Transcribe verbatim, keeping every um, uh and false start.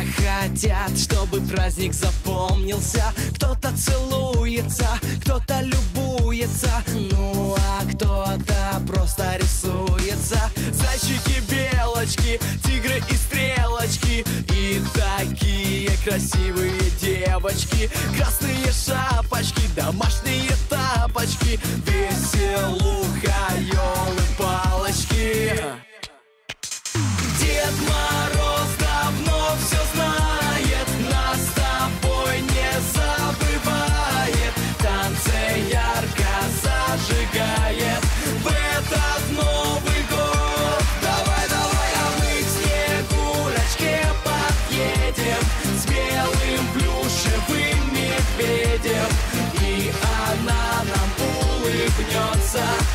хотят, чтобы праздник запомнился. Кто-то целуется, кто-то любуется, ну а кто-то просто рисуется. Зайчики, белочки, тигры и стрелочки, и такие красивые девочки. Красные шапочки, домашние тапочки, веселуха, елы-палочки. Дед Мороз давно все знает, нас с тобой не забывает, танцы ярко зажигает в этот Новый год. Давай, давай, а мы к Снегурочке подъедем с белым плюшевым медведем, и она нам улыбнется.